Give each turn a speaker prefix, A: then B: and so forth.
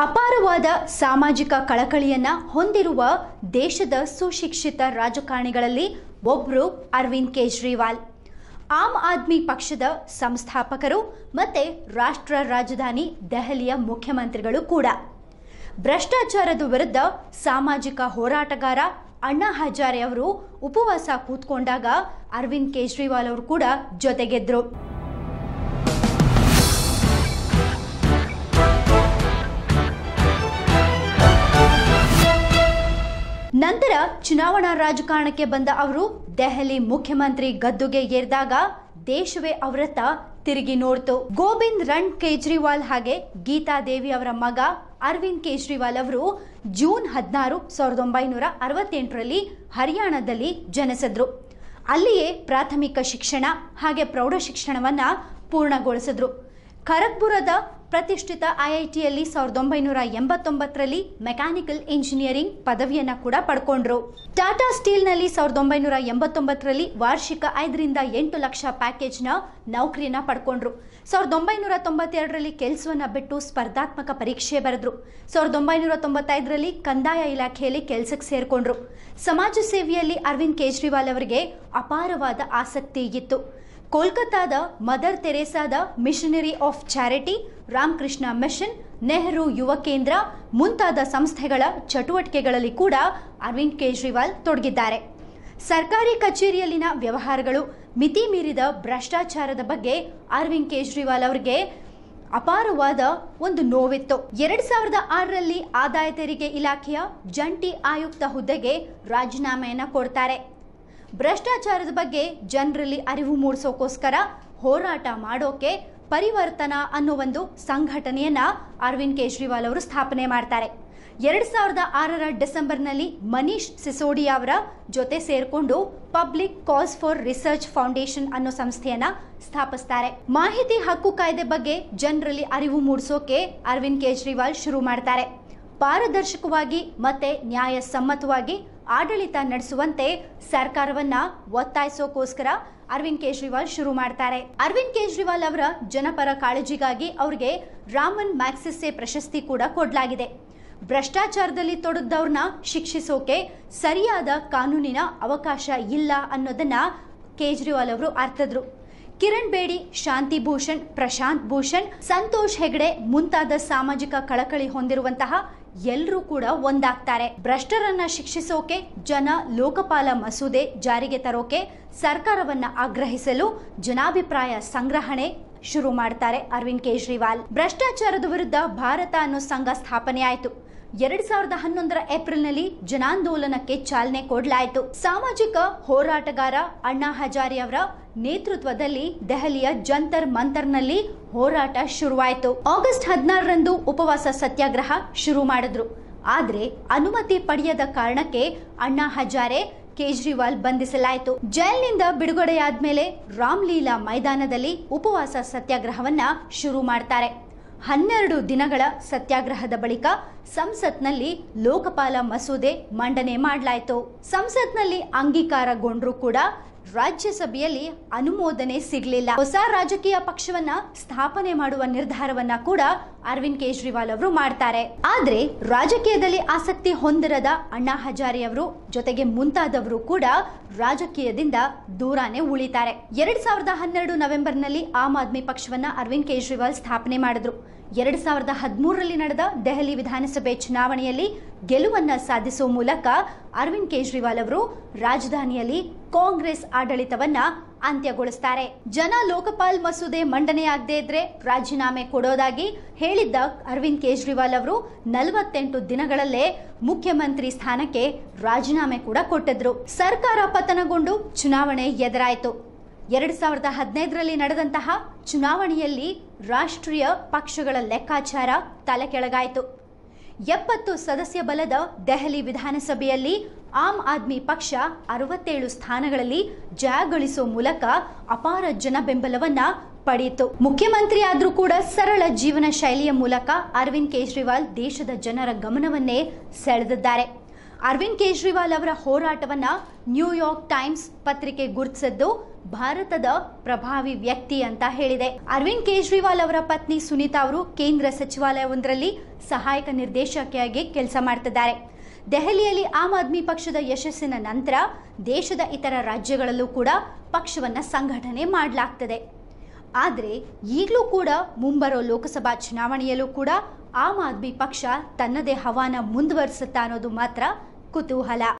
A: ಅಪಾರವಾದ ಸಾಮಾಜಿಕ ಕಳಕಳಿಯನ್ನ ಹೊಂದಿರುವ ದೇಶದ ಸುಶಿಕ್ಷಿತ ರಾಜಕಾರಣಿಗಳಲ್ಲಿ ಒಬ್ಬರು ಅರವಿಂದ್ ಕೇಜ್ರಿವಾಲ್. ಆಮ್ ಆದ್ಮಿ ಪಕ್ಷದ ಸಂಸ್ಥಾಪಕರು ಮತ್ತೆ ರಾಷ್ಟ್ರ ರಾಜಧಾನಿ ದೆಹಲಿಯ ಮುಖ್ಯಮಂತ್ರಿಗಳು ಕೂಡ. ಭ್ರಷ್ಟಾಚಾರದ ವಿರುದ್ಧ ಸಾಮಾಜಿಕ ಹೋರಾಟಗಾರ ಅಣ್ಣಾ ಹಜಾರೆ ಅವರು ಉಪವಾಸ ಕೂತ್ಕೊಂಡಾಗ ಅರವಿಂದ್ ಕೇಜ್ರಿವಾಲ್ ಅವರು ಕೂಡ ಜೊತೆಗೆದ್ರು. ನಂತರ ಚುನಾವಣಾ ರಾಜಕಾರಣಕ್ಕೆ ಬಂದ ಅವರು ದೆಹಲಿ ಮುಖ್ಯಮಂತ್ರಿ ಗದ್ದುಗೆ ಏರಿದಾಗ ದೇಶವೇ ಅವರತ್ತ ತಿರುಗಿ ನೋಡ್ತು. ಗೋವಿಂದ್ ರಣ್ ಕೇಜ್ರಿವಾಲ್ ಹಾಗೆ ಗೀತಾ ದೇವಿ ಅವರ ಮಗ ಅರವಿಂದ್ ಕೇಜ್ರಿವಾಲ್ ಅವರು ಜೂನ್ 16, 1968ರಲ್ಲಿ ಹರಿಯಾಣದಲ್ಲಿ ಜನಿಸಿದ್ರು. ಅಲ್ಲಿಯೇ ಪ್ರಾಥಮಿಕ ಶಿಕ್ಷಣ ಹಾಗೆ ಪ್ರೌಢ ಶಿಕ್ಷಣವನ್ನ ಪೂರ್ಣಗೊಳಿಸಿದ್ರು. ಖರಗ್ಪುರದ ಪ್ರತಿಷ್ಠಿತ ಐಐಟಿಯಲ್ಲಿ 1989ರಲ್ಲಿ ಮೆಕ್ಯಾನಿಕಲ್ ಇಂಜಿನಿಯರಿಂಗ್ ಪದವಿಯನ್ನ ಕೂಡ ಪಡ್ಕೊಂಡ್ರು. ಟಾಟಾ ಸ್ಟೀಲ್ನಲ್ಲಿ 1989ರಲ್ಲಿ ವಾರ್ಷಿಕ 5 ರಿಂದ 8 ಲಕ್ಷ ಪ್ಯಾಕೇಜ್ನ ನೌಕರಿಯನ್ನ ಪಡ್ಕೊಂಡ್ರು. 1992ರಲ್ಲಿ ಕೆಲಸವನ್ನ ಬಿಟ್ಟು ಸ್ಪರ್ಧಾತ್ಮಕ ಪರೀಕ್ಷೆ ಬರೆದ್ರು. 1995ರಲ್ಲಿ ಕಂದಾಯ ಇಲಾಖೆಯಲ್ಲಿ ಕೆಲಸಕ್ಕೆ ಸೇರ್ಕೊಂಡ್ರು. ಸಮಾಜ ಸೇವೆಯಲ್ಲಿ ಅರವಿಂದ್ ಕೇಜ್ರಿವಾಲ್ ಅವರಿಗೆ ಅಪಾರವಾದ ಆಸಕ್ತಿ ಇತ್ತು. ಕೋಲ್ಕತ್ತಾದ ಮದರ್ ತೆರೇಸಾದ missionary of charity, Ramakrishna mission, Nehru Yuva Kendra ಮುಂತಾದ ಸಂಸ್ಥೆಗಳ ಚಟುವಟಿಕೆಗಳಲ್ಲಿ ಕೂಡ ಅರವಿಂದ್ ಕೇಜ್ರಿವಾಲ್ ತೊಡಗಿದ್ದಾರೆ. ಸರ್ಕಾರಿ ಕಚೇರಿಯಲ್ಲಿನ ವ್ಯವಹಾರಗಳು, ಮಿತಿ ಮೀರಿದ ಭ್ರಷ್ಟಾಚಾರದ ಬಗ್ಗೆ ಅರವಿಂದ್ ಕೇಜ್ರಿವಾಲ್ ಅವರಿಗೆ ಅಪಾರವಾದ ಒಂದು ನೋವಿತ್ತು. 2006ರಲ್ಲಿ ಆದಾಯ ತೆರಿಗೆ ಇಲಾಖೆಯ ಜಂಟಿ ಆಯುಕ್ತ ಹುದ್ದೆಗೆ ರಾಜೀನಾಮೆಯನ್ನ ಕೊಡ್ತಾರೆ. ಭ್ರಷ್ಟಾಚಾರದ ಬಗ್ಗೆ ಜನರಲ್ಲಿ ಅರಿವು ಮೂಡಿಸೋಕೋಸ್ಕರ ಹೋರಾಟ ಮಾಡೋಕೆ ಪರಿವರ್ತನಾ ಅನ್ನೋ ಒಂದು ಸಂಘಟನೆಯನ್ನ ಅರವಿಂದ್ ಕೇಜ್ರಿವಾಲ್ ಅವರು ಸ್ಥಾಪನೆ ಮಾಡ್ತಾರೆ. 2006ರ ಡಿಸೆಂಬರ್ನಲ್ಲಿ ಮನೀಶ್ ಸಿಸೋಡಿಯಾ ಅವರ ಜೊತೆ ಸೇರ್ಕೊಂಡು public cause for research foundation ಅನ್ನೋ ಸಂಸ್ಥೆಯನ್ನ ಸ್ಥಾಪಿಸ್ತಾರೆ. ಮಾಹಿತಿ ಹಕ್ಕು ಕಾಯ್ದೆ ಬಗ್ಗೆ ಜನರಲ್ಲಿ ಅರಿವು ಮೂಡಿಸೋಕೆ ಅರವಿಂದ್ ಕೇಜ್ರಿವಾಲ್ ಶುರು ಮಾಡ್ತಾರೆ. ಪಾರದರ್ಶಕವಾಗಿ ಮತ್ತೆ ನ್ಯಾಯಸಮ್ಮತವಾಗಿ ಆಡಳಿತ ನಡೆಸುವಂತೆ ಸರ್ಕಾರವನ್ನ ಒತ್ತಾಯಿಸೋಕೋಸ್ಕರ ಅರವಿಂದ್ ಕೇಜ್ರಿವಾಲ್ ಶುರು ಮಾಡ್ತಾರೆ. ಅರವಿಂದ್ ಕೇಜ್ರಿವಾಲ್ ಅವರ ಜನಪರ ಕಾಳಜಿಗಾಗಿ ಅವರಿಗೆ ರಾಮನ್ ಮ್ಯಾಗ್ಸೆಸೆ ಪ್ರಶಸ್ತಿ ಕೂಡ ಕೊಡಲಾಗಿದೆ. ಭ್ರಷ್ಟಾಚಾರದಲ್ಲಿ ತೊಡಗಿದವ್ರನ್ನ ಶಿಕ್ಷಿಸೋಕೆ ಸರಿಯಾದ ಕಾನೂನಿನ ಅವಕಾಶ ಇಲ್ಲ ಅನ್ನೋದನ್ನ ಕೇಜ್ರಿವಾಲ್ ಅವರು ಅರ್ಥದ್ರು. ಕಿರಣ್ ಬೇಡಿ, ಶಾಂತಿ ಭೂಷಣ್, ಪ್ರಶಾಂತ್ ಭೂಷಣ್, ಸಂತೋಷ್ ಹೆಗ್ಡೆ ಮುಂತಾದ ಸಾಮಾಜಿಕ ಕಳಕಳಿ ಹೊಂದಿರುವಂತಹ ಎಲ್ಲರೂ ಕೂಡ ಒಂದಾಗ್ತಾರೆ. ಭ್ರಷ್ಟರನ್ನ ಶಿಕ್ಷಿಸೋಕೆ, ಜನ ಲೋಕಪಾಲ ಮಸೂದೆ ಜಾರಿಗೆ ತರೋಕೆ ಸರ್ಕಾರವನ್ನ ಆಗ್ರಹಿಸಲು ಜನಾಭಿಪ್ರಾಯ ಸಂಗ್ರಹಣೆ ಶುರು ಮಾಡ್ತಾರೆ ಅರವಿಂದ್ ಕೇಜ್ರಿವಾಲ್. ಭ್ರಷ್ಟಾಚಾರದ ವಿರುದ್ಧ ಭಾರತ ಅನ್ನೋ ಸಂಘ ಸ್ಥಾಪನೆ ಆಯಿತು. 2011ರ ಏಪ್ರಿಲ್ನಲ್ಲಿ ಜನಾಂದೋಲನಕ್ಕೆ ಚಾಲನೆ ಕೊಡಲಾಯಿತು. ಸಾಮಾಜಿಕ ಹೋರಾಟಗಾರ ಅಣ್ಣಾ ಹಜಾರೆ ಅವರ ನೇತೃತ್ವದಲ್ಲಿ ದೆಹಲಿಯ ಜಂತರ್ ಮಂತರ್ನಲ್ಲಿ ಹೋರಾಟ ಶುರುವಾಯಿತು. ಆಗಸ್ಟ್ 16ರಂದು ಉಪವಾಸ ಸತ್ಯಾಗ್ರಹ ಶುರು ಮಾಡಿದ್ರು. ಆದ್ರೆ ಅನುಮತಿ ಪಡೆಯದ ಕಾರಣಕ್ಕೆ ಅಣ್ಣಾ ಹಜಾರೆ ಕೇಜ್ರಿವಾಲ್ ಬಂಧಿಸಲಾಯಿತು. ಜೈಲಿನಿಂದ ಬಿಡುಗಡೆಯಾದ್ಮೇಲೆ ರಾಮ್ಲೀಲಾ ಮೈದಾನದಲ್ಲಿ ಉಪವಾಸ ಸತ್ಯಾಗ್ರಹವನ್ನ ಶುರು ಮಾಡ್ತಾರೆ. 12 ದಿನಗಳ ಸತ್ಯಾಗ್ರಹದ ಬಳಿಕ ಸಂಸತ್ನಲ್ಲಿ ಲೋಕಪಾಲ ಮಸೂದೆ ಮಂಡನೆ ಮಾಡಲಾಯಿತು. ಸಂಸತ್ನಲ್ಲಿ ಅಂಗೀಕಾರಗೊಂಡ್ರೂ ಕೂಡ ರಾಜ್ಯಸಭೆಯಲ್ಲಿ ಅನುಮೋದನೆ ಸಿಗಲಿಲ್ಲ. ಹೊಸ ರಾಜಕೀಯ ಪಕ್ಷವನ್ನ ಸ್ಥಾಪನೆ ಮಾಡುವ ನಿರ್ಧಾರವನ್ನ ಕೂಡ ಅರವಿಂದ್ ಕೇಜ್ರಿವಾಲ್ ಅವರು ಮಾಡ್ತಾರೆ. ಆದ್ರೆ ರಾಜಕೀಯದಲ್ಲಿ ಆಸಕ್ತಿ ಹೊಂದಿರದ ಅಣ್ಣಾ ಹಜಾರೆ ಅವರು ಜೊತೆಗೆ ಮುಂತಾದವರು ಕೂಡ ರಾಜಕೀಯದಿಂದ ದೂರಾನೇ ಉಳಿತಾರೆ. 2012 ನವೆಂಬರ್ನಲ್ಲಿ ಆಮ್ ಆದ್ಮಿ ಪಕ್ಷವನ್ನ ಅರವಿಂದ್ ಕೇಜ್ರಿವಾಲ್ ಸ್ಥಾಪನೆ ಮಾಡಿದ್ರು. 2013ರಲ್ಲಿ ನಡೆದ ದೆಹಲಿ ವಿಧಾನಸಭೆ ಚುನಾವಣೆಯಲ್ಲಿ ಗೆಲುವನ್ನ ಸಾಧಿಸುವ ಮೂಲಕ ಅರವಿಂದ್ ಕೇಜ್ರಿವಾಲ್ ಅವರು ರಾಜಧಾನಿಯಲ್ಲಿ ಕಾಂಗ್ರೆಸ್ ಆಡಳಿತವನ್ನ ಅಂತ್ಯಗೊಳಿಸ್ತಾರೆ. ಜನ ಲೋಕಪಾಲ್ ಮಸೂದೆ ಮಂಡನೆಯಾಗದೇ ಇದ್ರೆ ರಾಜೀನಾಮೆ ಕೊಡೋದಾಗಿ ಹೇಳಿದ್ದ ಅರವಿಂದ್ ಕೇಜ್ರಿವಾಲ್ ಅವರು 48 ದಿನಗಳಲ್ಲೇ ಮುಖ್ಯಮಂತ್ರಿ ಸ್ಥಾನಕ್ಕೆ ರಾಜೀನಾಮೆ ಕೂಡ ಕೊಟ್ಟಿದ್ರು. ಸರ್ಕಾರ ಪತನಗೊಂಡು ಚುನಾವಣೆ ಎದುರಾಯಿತು. 2015ರಲ್ಲಿ ನಡೆದಂತಹ ಚುನಾವಣೆಯಲ್ಲಿ ರಾಷ್ಟ್ರೀಯ ಪಕ್ಷಗಳ ಲೆಕ್ಕಾಚಾರ ತಲೆ ಕೆಳಗಾಯಿತು. 70 ಸದಸ್ಯ ಬಲದ ದೆಹಲಿ ವಿಧಾನಸಭೆಯಲ್ಲಿ ಆಮ್ ಆದ್ಮಿ ಪಕ್ಷ 67 ಸ್ಥಾನಗಳಲ್ಲಿ ಜಯಗಳಿಸುವ ಮೂಲಕ ಅಪಾರ ಜನ ಬೆಂಬಲವನ್ನ ಪಡೆಯಿತು. ಮುಖ್ಯಮಂತ್ರಿ ಆದ್ರೂ ಕೂಡ ಸರಳ ಜೀವನ ಶೈಲಿಯ ಮೂಲಕ ಅರವಿಂದ್ ಕೇಜ್ರಿವಾಲ್ ದೇಶದ ಜನರ ಗಮನವನ್ನೇ ಸೆಳೆದಿದ್ದಾರೆ. ಅರವಿಂದ್ ಕೇಜ್ರಿವಾಲ್ ಅವರ ಹೋರಾಟವನ್ನ ನ್ಯೂಯಾರ್ಕ್ ಟೈಮ್ಸ್ ಪತ್ರಿಕೆ ಗುರುತಿಸಿದ್ದು ಭಾರತದ ಪ್ರಭಾವಿ ವ್ಯಕ್ತಿ ಅಂತ ಹೇಳಿದೆ. ಅರವಿಂದ್ ಕೇಜ್ರಿವಾಲ್ ಅವರ ಪತ್ನಿ ಸುನೀತಾ ಅವರು ಕೇಂದ್ರ ಸಚಿವಾಲಯವೊಂದರಲ್ಲಿ ಸಹಾಯಕ ನಿರ್ದೇಶಕಿಯಾಗಿ ಕೆಲಸ ಮಾಡ್ತಿದ್ದಾರೆ. ದೆಹಲಿಯಲ್ಲಿ ಆಮ್ ಆದ್ಮಿ ಪಕ್ಷದ ಯಶಸ್ಸಿನ ನಂತರ ದೇಶದ ಇತರ ರಾಜ್ಯಗಳಲ್ಲೂ ಕೂಡ ಪಕ್ಷವನ್ನ ಸಂಘಟನೆ ಮಾಡಲಾಗ್ತದೆ. ಆದರೆ ಈಗಲೂ ಕೂಡ ಮುಂಬರೋ ಲೋಕಸಭಾ ಚುನಾವಣೆಯಲ್ಲೂ ಕೂಡ ಆಮ್ ಆದ್ಮಿ ಪಕ್ಷ ತನ್ನದೇ ಹವಾನ ಮುಂದುವರಿಸುತ್ತಾ ಅನ್ನೋದು ಮಾತ್ರ ಕುತೂಹಲ.